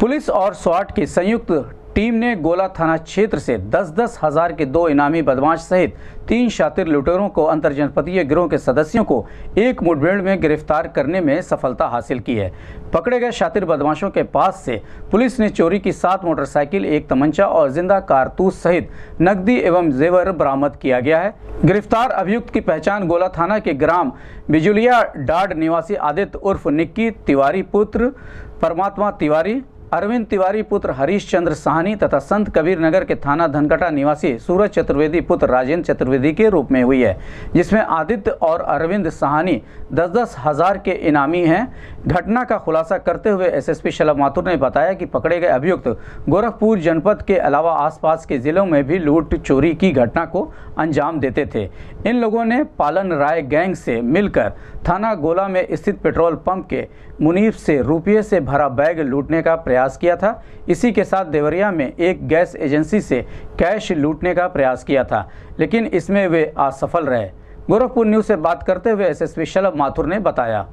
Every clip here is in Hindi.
पुलिस और स्वाट की संयुक्त टीम ने गोला थाना क्षेत्र से 10-10 हज़ार के 2 इनामी बदमाश सहित 3 शातिर लुटेरों को अंतरजनपदीय गिरोह के सदस्यों को एक मुठभेड़ में गिरफ्तार करने में सफलता हासिल की है। पकड़े गए शातिर बदमाशों के पास से पुलिस ने चोरी की 7 मोटरसाइकिल, 1 तमंचा और जिंदा कारतूस सहित नकदी एवं जेवर बरामद किया गया है। गिरफ्तार अभियुक्त की पहचान गोला थाना के ग्राम बिजुलिया डाड निवासी आदित्य उर्फ निक्की तिवारी पुत्र परमात्मा तिवारी, अरविंद तिवारी पुत्र हरीश चंद्र साहनी तथा संत कबीर नगर के थाना धनकटा निवासी सूरज चतुर्वेदी पुत्र राजेंद्र चतुर्वेदी के रूप में हुई है, जिसमें आदित्य और अरविंद साहनी 10-10 हज़ार के इनामी हैं। घटना का खुलासा करते हुए एसएसपी शलभ माथुर ने बताया कि पकड़े गए अभियुक्त गोरखपुर जनपद के अलावा आसपास के जिलों में भी लूट चोरी की घटना को अंजाम देते थे। इन लोगों ने पालन राय गैंग से मिलकर थाना गोला में स्थित पेट्रोल पंप के मुनीर से रुपये से भरा बैग लूटने का प्रयास किया था। इसी के साथ देवरिया में एक गैस एजेंसी से कैश लूटने का प्रयास किया था, लेकिन इसमें वे असफल रहे। गोरखपुर न्यूज़ से बात करते हुए एसएसपी शलभ माथुर ने बताया।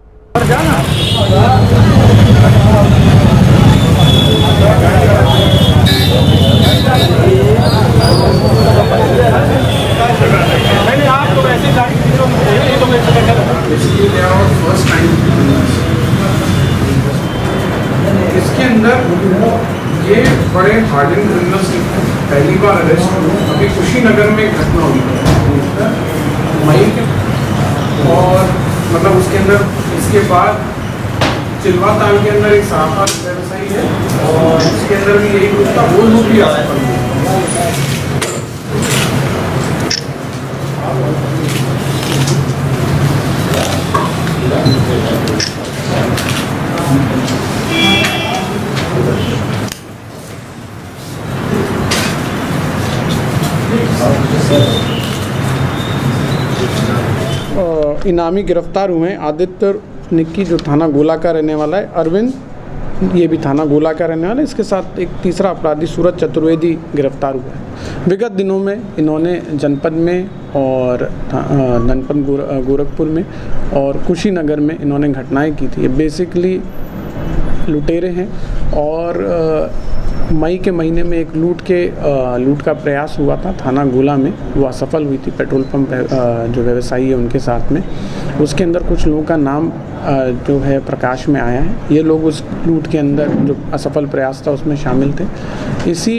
इसके अंदर ये बड़े हार्डन क्रिमिनल्स पहली बार अरेस्ट हुए। अभी कुशीनगर में घटना हुई मई के, और मतलब उसके अंदर इसके बाद चिल्वा ताल के अंदर एक सराफा व्यवसायी है और इसके अंदर भी यही ग्रुप था, वो लूट भी असफल हुआ। इनामी गिरफ्तार हुए हैं। आदित्य निक्की जो थाना गोला का रहने वाला है, अरविंद ये भी थाना गोला का रहने वाला है। इसके साथ एक तीसरा अपराधी सूरज चतुर्वेदी गिरफ्तार हुआ है। विगत दिनों में इन्होंने जनपद में और जनपद गोरखपुर में और कुशीनगर में इन्होंने घटनाएं की थी। ये बेसिकली लुटेरे हैं और मई के महीने में एक लूट का प्रयास हुआ था थाना गोला में, वो असफल हुई थी। पेट्रोल पंप जो व्यवसायी है उनके साथ में, उसके अंदर कुछ लोगों का नाम जो है प्रकाश में आया है। ये लोग उस लूट के अंदर जो असफल प्रयास था उसमें शामिल थे। इसी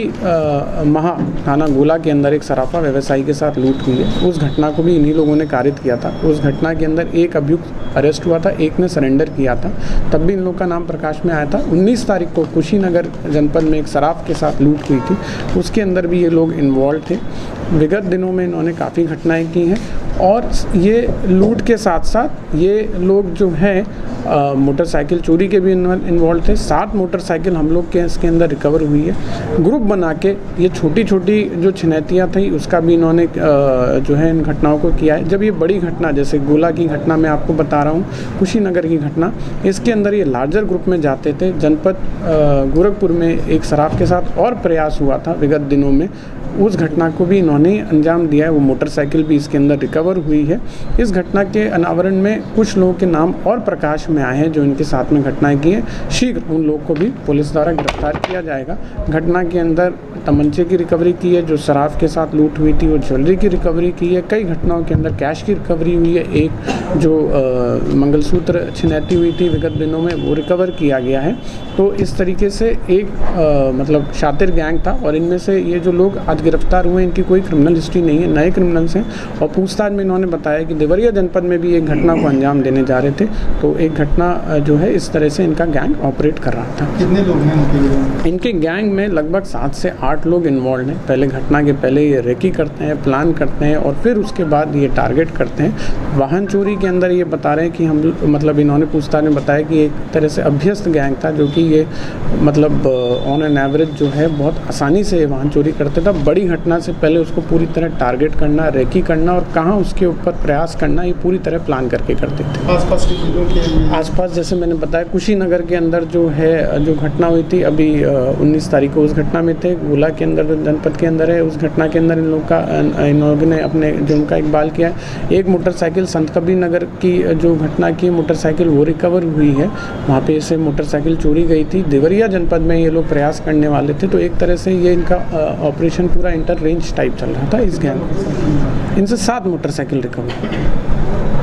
माह थाना गोला के अंदर एक सराफा व्यवसायी के साथ लूट हुई है। उस घटना को भी इन्हीं लोगों ने कारित किया था। उस घटना के अंदर एक अभियुक्त अरेस्ट हुआ था, एक ने सरेंडर किया था, तब भी इन लोग का नाम प्रकाश में आया था। 19 तारीख को कुशीनगर जनपद में एक शराब के साथ लूट हुई थी, उसके अंदर भी ये लोग इन्वॉल्व थे। विगत दिनों में इन्होंने काफ़ी घटनाएं की हैं और ये लूट के साथ साथ ये लोग जो हैं मोटरसाइकिल चोरी के भी इन्वॉल्व थे। 7 मोटरसाइकिल हम लोग के इसके अंदर रिकवर हुई है। ग्रुप बना के ये छोटी छोटी जो छिनैतियाँ थी उसका भी इन्होंने जो है इन घटनाओं को किया है। जब ये बड़ी घटना जैसे गोला की घटना मैं आपको बता रहा हूँ, कुशीनगर की घटना, इसके अंदर ये लार्जर ग्रुप में जाते थे। जनपद गोरखपुर में एक शराब के साथ और प्रयास हुआ था विगत दिनों में, उस घटना को भी इन्होंने अंजाम दिया है। वो मोटरसाइकिल भी इसके अंदर रिकवर हुई है। इस घटना के अनावरण में कुछ लोगों के नाम और प्रकाश में आए हैं जो इनके साथ में घटनाएं की हैं। शीघ्र उन लोग को भी पुलिस द्वारा गिरफ्तार किया जाएगा। घटना के अंदर तमंचे की रिकवरी की है, जो शराब के साथ लूट हुई थी वो ज्वेलरी की रिकवरी की है। कई घटनाओं के अंदर कैश की रिकवरी हुई है। एक जो मंगलसूत्र छिनैती हुई थी विगत दिनों में वो रिकवर किया गया है। तो इस तरीके से एक मतलब शातिर गैंग था और इनमें से ये जो लोग आज गिरफ्तार हुए इनकी कोई क्रिमिनल हिस्ट्री नहीं है, नए क्रिमिनल्स हैं। और पूछताछ में इन्होंने बताया कि देवरिया जनपद में भी एक घटना को अंजाम देने जा रहे थे। तो एक घटना जो है इस तरह से इनका गैंग ऑपरेट कर रहा था। कितने लोग हैं इनके गैंग में? लगभग 7 से 8 लोग इन्वॉल्व हैं। पहले घटना के पहले ये रेकी करते हैं, प्लान करते हैं और फिर उसके बाद ये टारगेट करते हैं। वाहन चोरी के अंदर ये बता रहे हैं कि हम मतलब इन्होंने पूछताछ में बताया कि एक तरह से अभ्यस्त गैंग था, जो कि ये मतलब ऑन एन एवरेज जो है बहुत आसानी से वाहन चोरी करते था। बड़ी घटना से पहले उसको पूरी तरह टारगेट करना, रेकी करना और कहाँ उसके ऊपर प्रयास करना, ये पूरी तरह प्लान करके करते थे। आसपास के जिलों के आसपास जैसे मैंने बताया कुशीनगर के अंदर जो है जो घटना हुई थी अभी 19 तारीख को उस घटना में थे। गोला के अंदर जनपद के अंदर है, उस घटना के अंदर इन लोगों ने अपने जो उनका इकबाल किया है। एक मोटरसाइकिल संत कबीर नगर की जो घटना की मोटरसाइकिल वो रिकवर हुई है, वहाँ पे से मोटरसाइकिल चोरी गई थी। देवरिया जनपद में ये लोग प्रयास करने वाले थे, तो एक तरह से ये इनका ऑपरेशन पूरा इंटर रेंज टाइप चल रहा था इस गैंग। इनसे 7 मोटरसाइकिल रिकवर।